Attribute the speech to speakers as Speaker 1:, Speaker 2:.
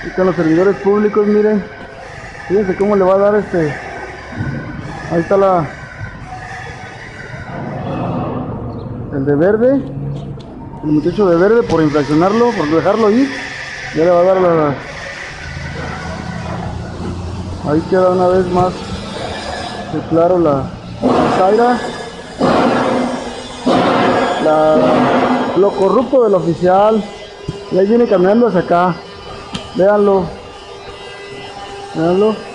Speaker 1: Ahí están los servidores públicos, miren. Fíjense cómo le va a dar ahí está el de verde. El muchacho de verde por infraccionarlo, por dejarlo ir. Ya le va a dar ahí queda una vez más de claro la Zaira. Lo corrupto del oficial. Y ahí viene caminando hacia acá. Véanlo. Véanlo.